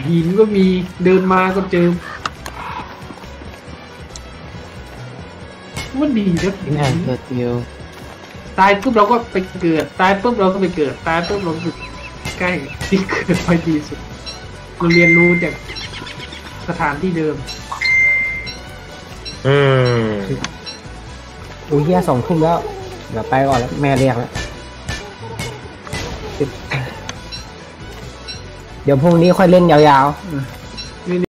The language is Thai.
หินก็มีเดินมาก็เจอว่าดีนะงานตัวเดียวตายปุ๊บเราก็ไปเกิดตายปุ๊บเราก็ไปเกิดตายปุ๊บเราก็ใกล้ที่เกิดไปดีสุดเราเรียนรู้จากสถานที่เดิมอุ้ยเฮีย2 ทุ่มแล้วเดี๋ยวไปก่อนแล้วแม่เรียกแล้วเดี๋ยวพรุ่งนี้ค่อยเล่นยาวๆ